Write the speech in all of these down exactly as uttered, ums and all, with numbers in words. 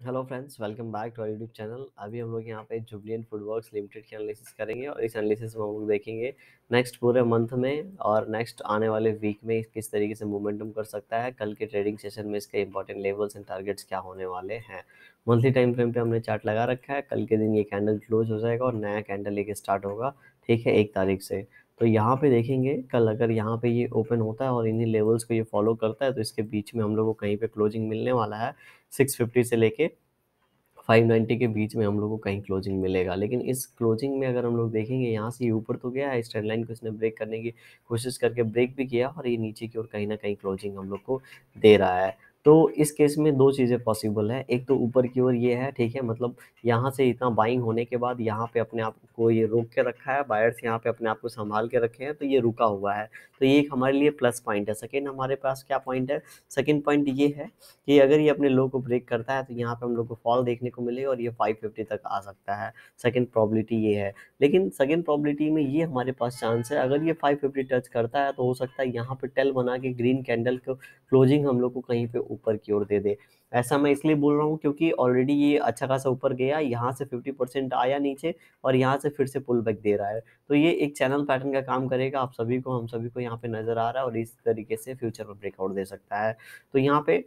Hello friends, welcome back to our YouTube channel. अभी हम लोग यहाँ पे जुबलिएंट फूडवर्क्स लिमिटेड की एनालिसिस करेंगे और इस एनालिसिस में हम लोग देखेंगे नेक्स्ट पूरे मंथ में और नेक्स्ट आने वाले वीक में किस तरीके से मोमेंटम कर सकता है। कल के ट्रेडिंग सेशन में इसके इंपॉर्टेंट लेवल्स एंड टारगेट्स क्या होने वाले हैं। मंथली टाइम फ्रेम पे हमने चार्ट लगा रखा है। कल के दिन ये कैंडल क्लोज हो जाएगा और नया कैंडल लेके स्टार्ट होगा, ठीक है, एक तारीख से। तो यहाँ पे देखेंगे कल अगर यहाँ पे ये ओपन होता है और इन्हीं लेवल्स को ये फॉलो करता है तो इसके बीच में हम लोग को कहीं पे क्लोजिंग मिलने वाला है। सिक्स फिफ्टी से लेके फाइव नाइंटी के बीच में हम लोग को कहीं क्लोजिंग मिलेगा। लेकिन इस क्लोजिंग में अगर हम लोग देखेंगे, यहाँ से ये ऊपर तो गया है, इस ट्रेंड लाइन को इसने ब्रेक करने की कोशिश करके ब्रेक भी किया और ये नीचे की ओर कहीं ना कहीं क्लोजिंग हम लोग को दे रहा है। तो इस केस में दो चीज़ें पॉसिबल है। एक तो ऊपर की ओर ये है, ठीक है, मतलब यहाँ से इतना बाइंग होने के बाद यहाँ पे अपने आप को ये रोक के रखा है, बायर्स यहाँ पे अपने आप को संभाल के रखे हैं, तो ये रुका हुआ है। तो ये एक हमारे लिए प्लस पॉइंट है। सेकेंड हमारे पास क्या पॉइंट है? सेकेंड पॉइंट ये है कि अगर ये अपने लो को ब्रेक करता है तो यहाँ पे हम लोग को फॉल देखने को मिलेगा और ये फाइव फिफ्टी तक आ सकता है। सेकंड प्रोबेबिलिटी ये है। लेकिन सेकंड प्रोबेबिलिटी में ये हमारे पास चांस है, अगर ये फाइव फिफ्टी टच करता है तो हो सकता है यहाँ पे टेल बना के ग्रीन कैंडल को क्लोजिंग हम लोग को कहीं पे ऊपर की ओर दे दे। ऐसा मैं इसलिए बोल रहा हूँ क्योंकि ऑलरेडी ये अच्छा खासा ऊपर गया, यहाँ से फिफ्टी परसेंट आया नीचे और यहाँ से फिर से पुल बैक दे रहा है। तो ये एक चैनल पैटर्न का काम करेगा, आप सभी को, हम सभी को यहाँ पे नजर आ रहा है और इस तरीके से फ्यूचर में ब्रेकआउट दे सकता है। तो यहाँ पे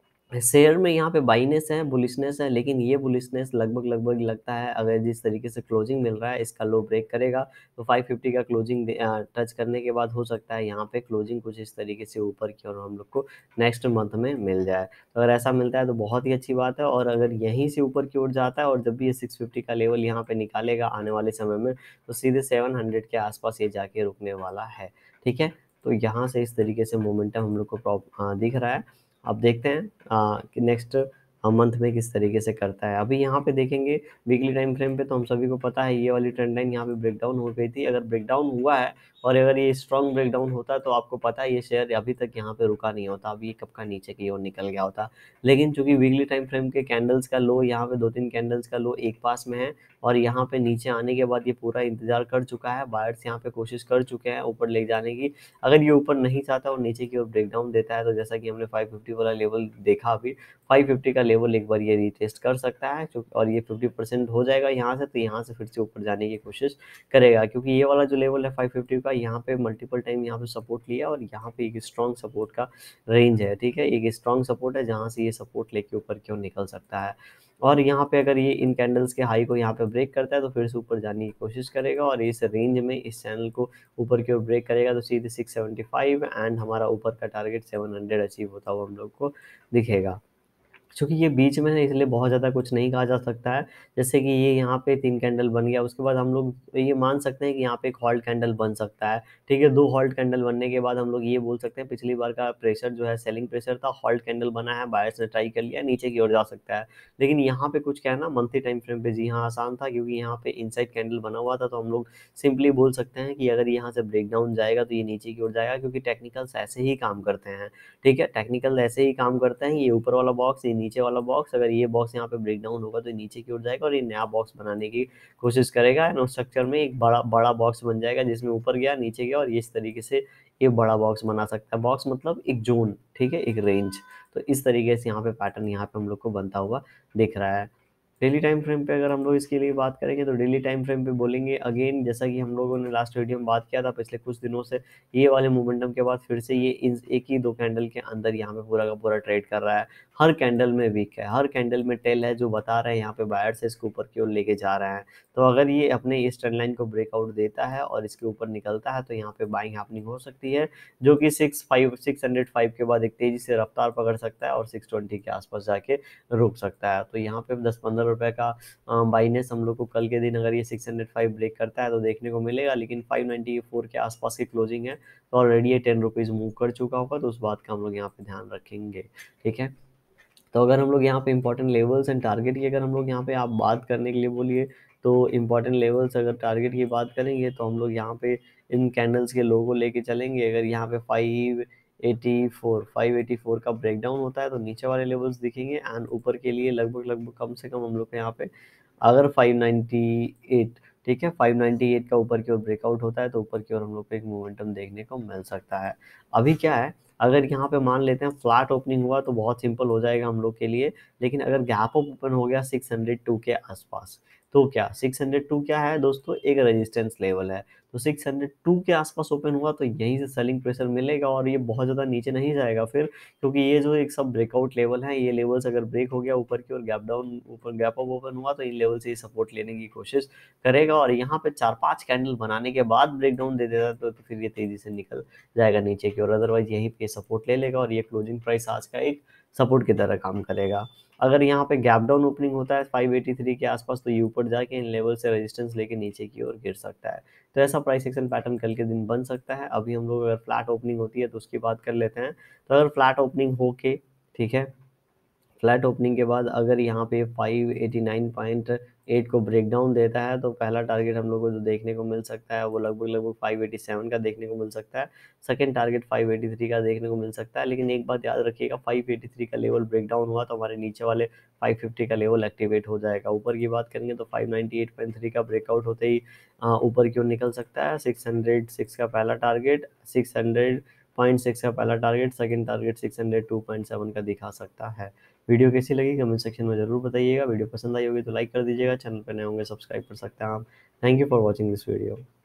शेयर में यहाँ पे बाइनेस है, बुलिशनेस है, लेकिन ये बुलिशनेस लगभग लगभग लगता है अगर जिस तरीके से क्लोजिंग मिल रहा है इसका लो ब्रेक करेगा तो फाइव फिफ्टी का क्लोजिंग टच करने के बाद हो सकता है यहाँ पे क्लोजिंग कुछ इस तरीके से ऊपर की और हम लोग को नेक्स्ट मंथ में मिल जाए। तो अगर ऐसा मिलता है तो बहुत ही अच्छी बात है, और अगर यहीं से ऊपर की ओर जाता है और जब भी ये सिक्स फिफ्टी का लेवल यहाँ पे निकालेगा आने वाले समय में तो सीधे सेवन हंड्रेड के आसपास ये जाके रुकने वाला है, ठीक है। तो यहाँ से इस तरीके से मोमेंटम हम लोग को प्रॉप- आ, दिख रहा है। अब देखते हैं आ, कि नेक्स्ट मंथ में किस तरीके से करता है। अभी यहाँ पे देखेंगे वीकली टाइम फ्रेम पे तो हम सभी को पता है ये वाली ट्रेंड लाइन यहाँ पे ब्रेकडाउन हो गई थी। अगर ब्रेकडाउन हुआ है और अगर ये स्ट्रॉन्ग ब्रेकडाउन होता तो आपको पता है ये शेयर अभी तक यहाँ पे रुका नहीं होता, अभी ये कब का नीचे की ओर निकल गया होता। लेकिन चूंकि वीकली टाइम फ्रेम के कैंडल्स का लो, यहाँ पे दो तीन कैंडल्स का लो एक पास में है और यहाँ पे नीचे आने के बाद ये पूरा इंतजार कर चुका है, बायर्स यहाँ पे कोशिश कर चुके हैं ऊपर ले जाने की। अगर ये ऊपर नहीं चाहता और नीचे की ओर ब्रेकडाउन देता है तो जैसा कि हमने फाइव फिफ्टी वाला लेवल देखा, अभी फाइव फिफ्टी का लेवल एक बार ये रीटेस्ट कर सकता है और ये फिफ्टी परसेंट हो जाएगा यहाँ से, तो यहाँ से फिर से ऊपर जाने की कोशिश करेगा क्योंकि ये वाला जो लेवल है फाइव फिफ्टी का, यहाँ पे मल्टीपल टाइम यहाँ पे सपोर्ट लिया और यहाँ पे एक स्ट्रॉन्ग सपोर्ट का रेंज है, ठीक है, एक स्ट्रॉन्ग सपोर्ट है जहाँ से ये सपोर्ट लेके ऊपर क्यों निकल सकता है। और यहाँ पे अगर ये इन कैंडल्स के हाई को यहाँ पे ब्रेक करता है तो फिर से ऊपर जाने की कोशिश करेगा और इस रेंज में इस चैनल को ऊपर की ओर ब्रेक करेगा तो सीधे सिक्स सेवेंटी फाइव एंड हमारा ऊपर का टारगेट सेवन हंड्रेड अचीव होता हुआ हम लोग को दिखेगा। चूँकि ये बीच में है इसलिए बहुत ज़्यादा कुछ नहीं कहा जा सकता है। जैसे कि ये यहाँ पे तीन कैंडल बन गया, उसके बाद हम लोग ये मान सकते हैं कि यहाँ पे एक हॉल्ट कैंडल बन सकता है, ठीक है। दो हॉल्ट कैंडल बनने के बाद हम लोग ये बोल सकते हैं पिछली बार का प्रेशर जो है सेलिंग प्रेशर था, हॉल्ट कैंडल बना है, बायर्स ने ट्राई कर लिया, नीचे की ओर जा सकता है। लेकिन यहाँ पे कुछ क्या है ना, मंथली टाइम फ्रेम पे जी हाँ आसान था क्योंकि यहाँ पे इनसाइड कैंडल बना हुआ था, तो हम लोग सिंपली बोल सकते हैं कि अगर यहाँ से ब्रेकडाउन जाएगा तो ये नीचे की ओर जाएगा क्योंकि टेक्निकल्स ऐसे ही काम करते हैं, ठीक है। टेक्निकल ऐसे ही काम करते हैं, ये ऊपर वाला बॉक्स, ये नीचे वाला बॉक्स, अगर ये बॉक्स यहाँ पे ब्रेक डाउन होगा तो नीचे की ओर जाएगा और ये नया बॉक्स बनाने की कोशिश करेगा एंड उस स्ट्रक्चर में एक बड़ा बड़ा बॉक्स बन जाएगा जिसमें ऊपर गया नीचे गया और ये इस तरीके से ये बड़ा बॉक्स बना सकता है। बॉक्स मतलब एक जोन, ठीक है, एक रेंज। तो इस तरीके से यहाँ पे पैटर्न यहाँ पे हम लोग को बनता हुआ दिख रहा है। डेली टाइम फ्रेम पे अगर हम लोग इसके लिए बात करेंगे तो डेली टाइम फ्रेम पे बोलेंगे अगेन, जैसा कि हम लोगों ने लास्ट वीडियो में बात किया था पिछले कुछ दिनों से, ये वाले मोमेंटम के बाद फिर से ये इन एक ही दो कैंडल के अंदर यहाँ पे पूरा का पूरा ट्रेड कर रहा है। हर कैंडल में वीक है, हर कैंडल में टेल है जो बता रहे हैं यहाँ पे बायर से इसको ऊपर की ओर लेके जा रहे हैं। तो अगर ये अपने इस ट्रेंड लाइन को ब्रेकआउट देता है और इसके ऊपर निकलता है तो यहाँ पे बाइंग हैपनिंग हो सकती है, जो कि six five six hundred five के बाद एक तेजी से रफ्तार पकड़ सकता है और सिक्स ट्वेंटी के आसपास जाके रुक सकता है। तो यहाँ पे दस पंद्रह रुपए का बाइनेस हम लोग को कल के दिन अगर ये सिक्स हंड्रेड फाइव ब्रेक करता है तो देखने को मिलेगा, लेकिन फाइव नाइंटी फोर के आसपास की क्लोजिंग है तो ऑलरेडी ये टेन रुपीज़ मूव कर चुका होगा, तो उस बात का हम लोग यहाँ पे ध्यान रखेंगे, ठीक है। तो अगर हम लोग यहाँ पे इंपॉर्टेंट लेवल्स एंड टारगेट की अगर हम लोग यहाँ पे आप बात करने के लिए बोलिए तो इंपॉर्टेंट लेवल्स अगर टारगेट की बात करेंगे तो हम लोग यहाँ पे इन कैंडल्स के लो को लेके चलेंगे। अगर यहाँ पे five eighty four five eighty four का ब्रेकडाउन होता है तो नीचे वाले लेवल्स दिखेंगे एंड ऊपर के लिए लगभग लगभग कम से कम हम लोग को यहाँ पे अगर फाइव नाइंटी एट, ठीक है, फाइव नाइंटी एट का ऊपर की ओर ब्रेकआउट होता है तो ऊपर की ओर हम लोग को एक मोमेंटम देखने को मिल सकता है। अभी क्या है, अगर यहाँ पे मान लेते हैं फ्लैट ओपनिंग हुआ तो बहुत सिंपल हो जाएगा हम लोग के लिए, लेकिन अगर गैप अप ओपन हो गया सिक्स हंड्रेड टू के आसपास, तो क्या सिक्स हंड्रेड टू क्या है दोस्तों, एक रेजिस्टेंस लेवल है। तो सिक्स हंड्रेड टू के आसपास ओपन हुआ तो यहीं से सेलिंग प्रेशर मिलेगा और ये बहुत ज़्यादा नीचे नहीं जाएगा फिर, क्योंकि ये जो एक सब ब्रेकआउट लेवल है, ये लेवल्स अगर ब्रेक हो गया ऊपर की ओर, गैप डाउन ऊपर गैप अप ओपन हुआ तो इन लेवल से ही सपोर्ट लेने की कोशिश करेगा और यहाँ पे चार पांच कैंडल बनाने के बाद ब्रेक डाउन दे देता तो, तो फिर ये तेजी से निकल जाएगा नीचे की ओर, अदरवाइज यहीं पे सपोर्ट ले लेगा और ये क्लोजिंग प्राइस आज का एक सपोर्ट की तरह काम करेगा। अगर यहाँ पे गैप डाउन ओपनिंग होता है फाइव एटी थ्री के आसपास तो ये ऊपर जाके इन लेवल से रेजिस्टेंस लेके नीचे की ओर गिर सकता है। तो ऐसा प्राइस एक्शन पैटर्न कल के दिन बन सकता है। अभी हम लोग अगर फ्लैट ओपनिंग होती है तो उसकी बात कर लेते हैं। तो अगर फ्लैट ओपनिंग होके, ठीक है, फ्लैट ओपनिंग के बाद अगर यहाँ पे five eighty nine point eight को ब्रेक डाउन देता है तो पहला टारगेट हम लोग को जो देखने को मिल सकता है वो लगभग लगभग फाइव एटी सेवन का देखने को मिल सकता है। Second target five eighty three का देखने को मिल सकता है, लेकिन एक बात याद रखिएगा, फाइव एटी थ्री का लेवल ब्रेक डाउन हुआ तो हमारे नीचे वाले फाइव फिफ्टी का लेवल एक्टिवेट हो जाएगा। ऊपर की बात करेंगे तो five ninety eight point three का ब्रेकआउट होते ही अ, ऊपर की ओर निकल सकता है। सिक्स हंड्रेड सिक्स का पहला target, six hundred point six का पहला target, second target six hundred two point seven का दिखा सकता है। वीडियो कैसी लगी कमेंट सेक्शन में जरूर बताइएगा। वीडियो पसंद आई होगी तो लाइक कर दीजिएगा, चैनल पर नए होंगे सब्सक्राइब कर सकते हैं आप। Thank you for watching this video.